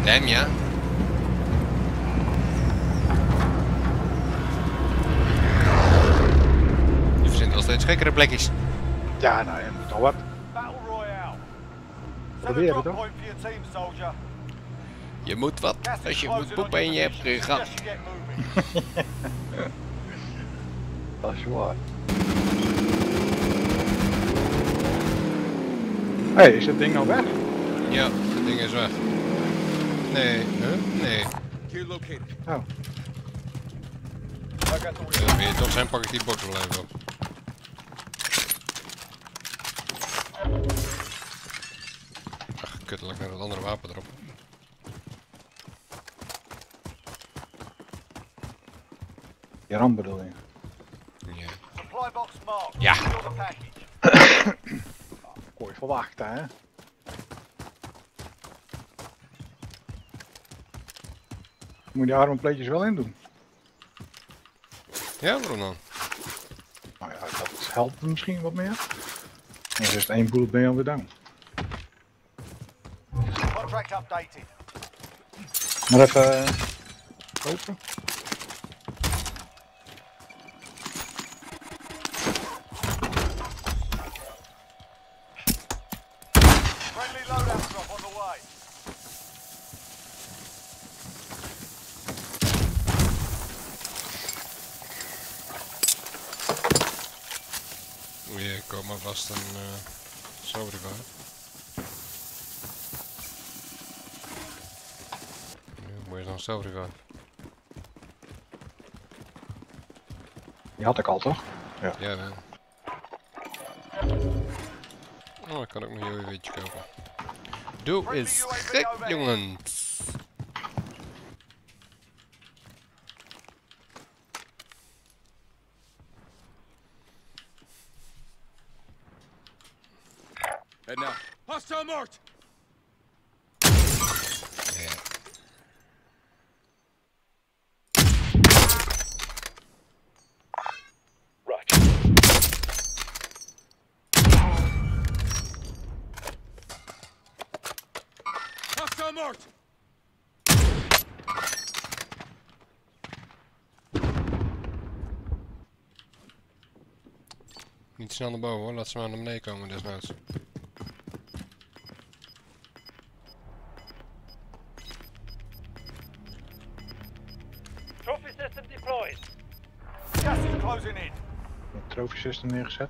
Damn, ja. Je verzint wel steeds gekkere plekjes. Ja, nou, je moet al wat. Battle Royale. Set a Proberen drop toch? point for your team, soldier. Je moet wat Gas is als je moet closing on poepen en your je hebt position. gegaan. Suggest you get moving. Dat is waar. Hé, is dat ding nou weg? Ja, dat ding is weg. Nee, huh? Nee. Gear located. Oh. I got the wheel. Wil je toch zijn, pak ik die box wel even op. Ach, kut, laat ik naar dat andere wapen erop. Je ram bedoel je? Ja. Supply box marked. Ja. Secure the package. Kon je verwachten, hè? Moet je die armpleetjes wel in doen? Ja, waarom dan? Nou ja, dat helpt misschien wat meer. En is het 1 bullet ben je alweer down. Contract updated. Maar even open. Friendly loadout drop on the way. Oei, ik koop maar vast een Sobriva. Moet je dan Sobriva? Die had ik al toch? Ja, wel. Oh, ik kan ook nog een UAV'tje kopen. Doe eens gek, jongens! Head now. Hostile marked. Ja. Hostile marked. Niet snel naar boven hoor, laat ze maar naar beneden komen desnoods. Trophy system deployed. Gas is closing in. Een trophy system neergezet.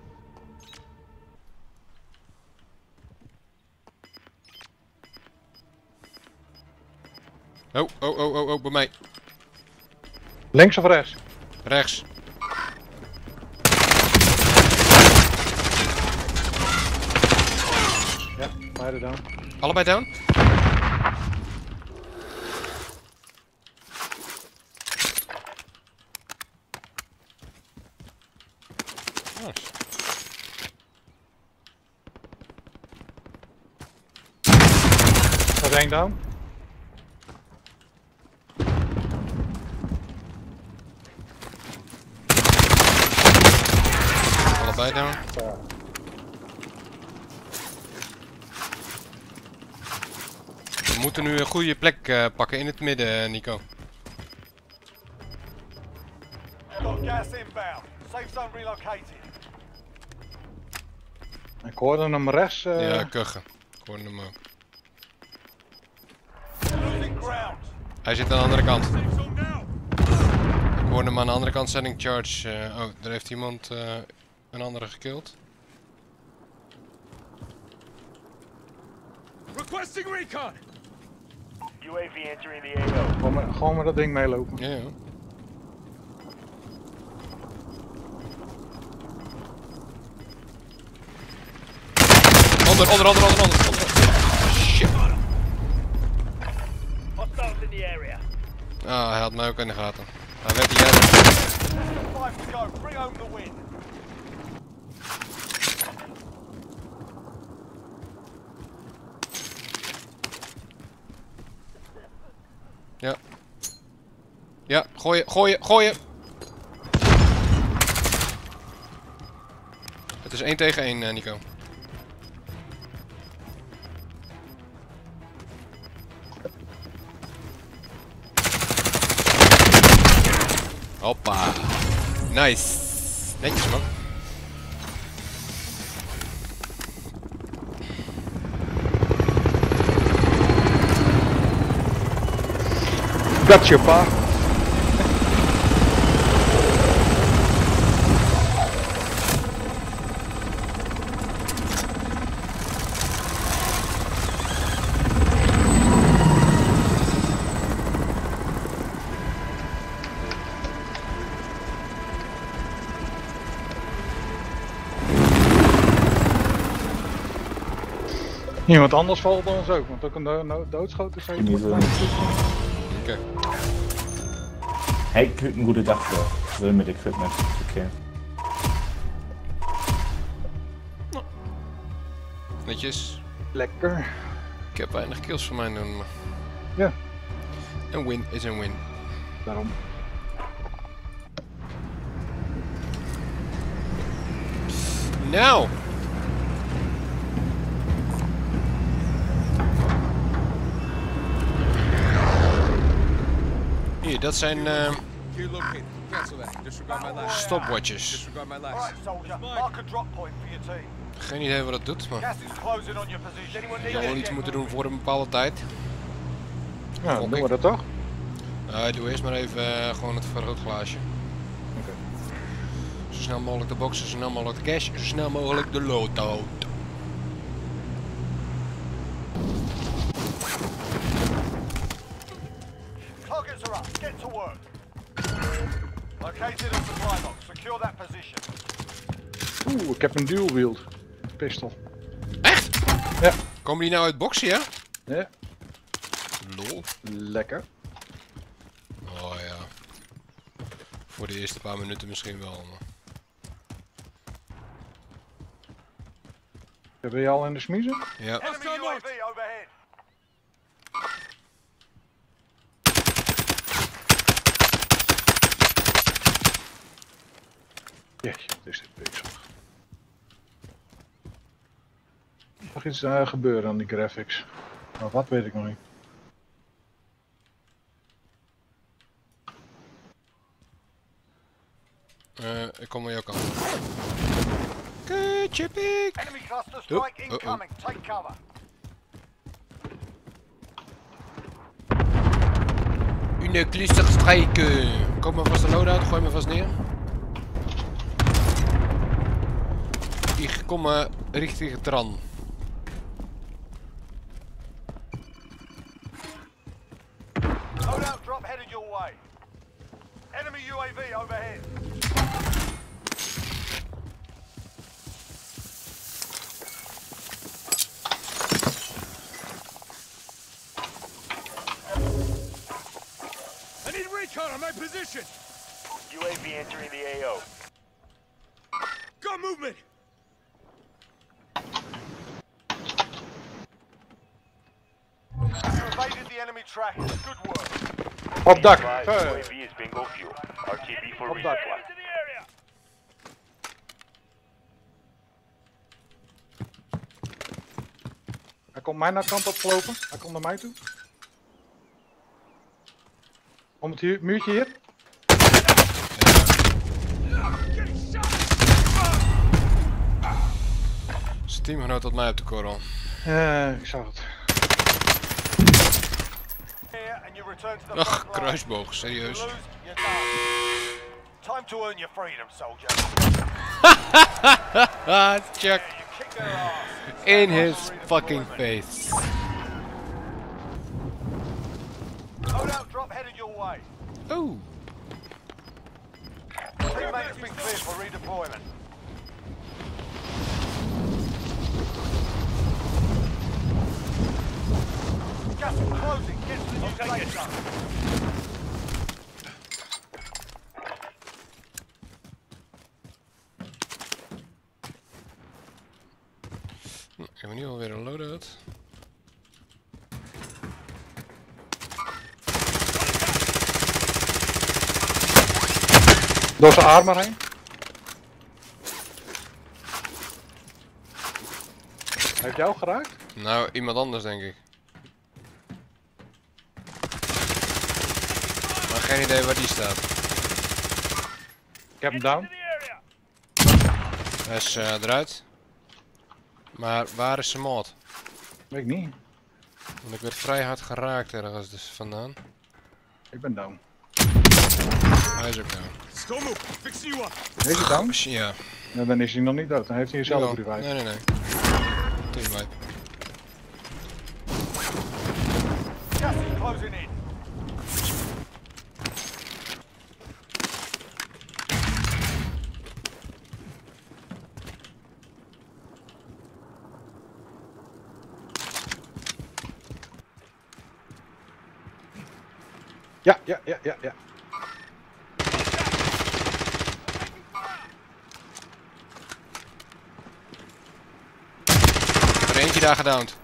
Oh, oh, oh, oh, oh, bij mij. Links of rechts? Rechts. Ja, beide down. Allebei down? Nice. Gaat één down. Allebei down. We moeten nu een goede plek pakken in het midden, Nico. Got gas inbound. Safe zone relocated. Ik hoorde hem rechts. Ja, kuchen. Ik hoorde hem ook. Losing ground. Hij zit aan de andere kant. Safe zone now. Ik hoorde hem aan de andere kant sending charge. Oh, daar heeft iemand een andere gekillt. Requesting recon. UAV entering the AO. Gewoon met dat ding meelopen. Ja, ja. Onder. Shit. Hostiles in the area. Ah, hij had mij ook in de gaten. Hij weet die jij. 5 to go. Bring home the win. Ja. Ja, gooien. Het is 1 tegen 1, Nico. Hoppa. Nice. Netjes man. Gotcha, pa. Iemand anders valt bij ons ook, want ook een doodschoten is Niet zo. Oké. Hey, kriegt einen guten Dachfeuer. So mit Equipment. Okay. Netjes. Lekker. Ik heb weinig kills voor mij doen. Maar... Ja. Een win is een win. Daarom. Nou. Hier, dat zijn Here located. Cancel that. Disregard my last. stopwatches. Disregard my last. Alright, soldier. Mark a drop point for your team. Geen idee wat dat doet, maar Gas is closing on your position. Anyone je need zal wel it? iets moeten doen voor een bepaalde tijd. Ja, dan doen we dat toch? Doe eerst maar even gewoon het vergrootglaasje. Oké. Zo snel mogelijk de box, zo snel mogelijk de cash, zo snel mogelijk de loadout. Targets are up. Get to work. Located a supply box. Secure that position. Oeh, ik heb een dual wield. Pistol. Echt? Ja. Komen die nou uit boxen, ja? Ja. Lol. Lekker. Oh ja. Voor de eerste paar minuten misschien wel. Maar... Ben je al in de smiezen? Ja. Enemy UAV overhead. Jeetje, wat is dit pixel. Mag iets gebeuren aan die graphics? Maar wat weet ik nog niet. Ik kom aan jouw kant. Kutje pik! Enemy cluster strike Oh, incoming. Take cover. Une clusterstrike! Kom maar vast de loadout, gooi me vast neer. Ik kom richting Tran. Loadout drop headed your way. Enemy UAV overhead. I need recon on my position. UAV entering the AO. Got movement. You evaded the enemy track. Good work. Op dak! UAV is bingo fuel. RTB for Op dak. resupply. Hij komt mijn kant op gelopen. Hij komt naar mij toe. Om het hier, muurtje hier. Zijn teamgenoot tot mij op de korrel. Ik zag het. Here and you return to the Ach, front line. kruisboog, serieus. Lose, you're done. Time to earn your freedom, soldier. Ah, Chuck. You kick their ass. In his fucking face. Loadout drop headed your way. Oh. Teammate has been cleared for redeployment. Gas is closing. Get to the new safe zone. Ik heb nu alweer een loadout. Door zijn armen heen. Heeft jou geraakt? Nou, iemand anders denk ik. Maar geen idee waar die staat. heb hem down. Hij is eruit. Maar waar is zijn mod? Weet ik niet. Want ik werd vrij hard geraakt ergens dus vandaan. Ik ben down. Hij is ook down. Still move. Fixing you up. Deze down? Ja. Nou, dan is hij nog niet dood. Dan heeft hij jezelf Jawel. revive. Nee. Teamwipe. Gas is closing in. Ja. Er eentje daar gedowned.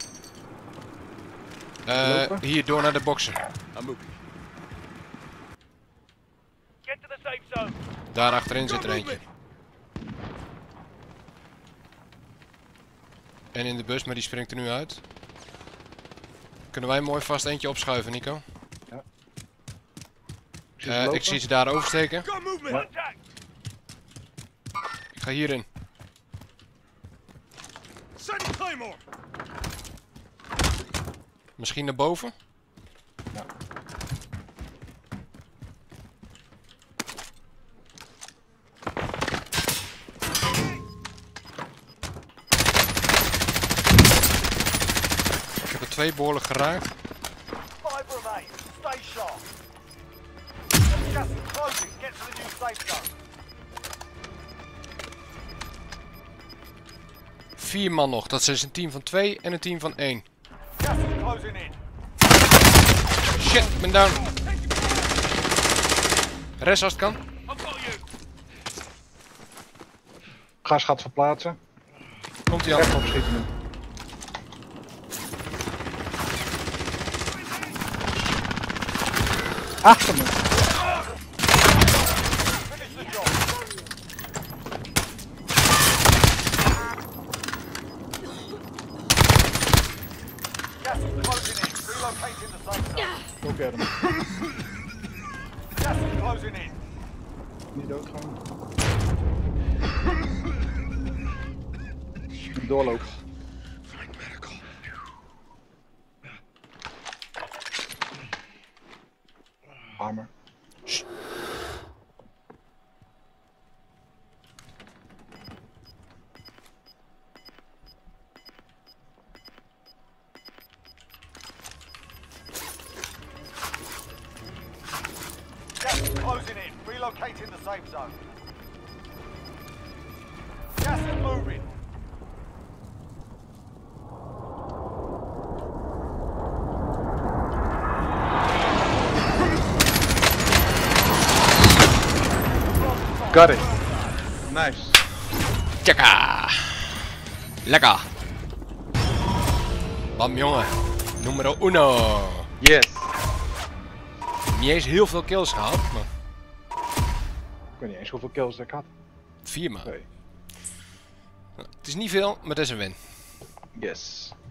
Lopen? Hier door naar de boxen. I'm moving. Get to the safe zone. Daar achterin zit er eentje. En in de bus, maar die springt er nu uit. Kunnen wij mooi vast eentje opschuiven, Nico? Ik zie ze daar oversteken. Got movement. Ja. Contact. Ik ga hierin. Send Claymore. Misschien naar boven? Ja. Ik heb er 2 behoorlijk geraakt. 5 remain. Stay sharp. Gas is closing. Get to the new safe zone. 4 man nog. Dat is een team van 2 en een team van 1. Gas is closing in. Shit, ik ben down. Rest als het kan. I've got you. Gas gaat verplaatsen. Komt hij Recht aan. opschieten nu. Achter me. Finish the job. Gas is closing in. Relocating the safe zone. Go get hem. Gas is closing in. Niet doodgaan. Doorloop. Armor. Gas is closing in. Relocating the safe zone. Gas is moving. Got it. Nice. Tjaka. Lekker. Bam jongen. Numero 1. Yes. Niet eens heel veel kills gehad, maar Ik weet niet eens hoeveel kills ik had. 4 maar. Nee. Het is niet veel, maar het is een win. Yes.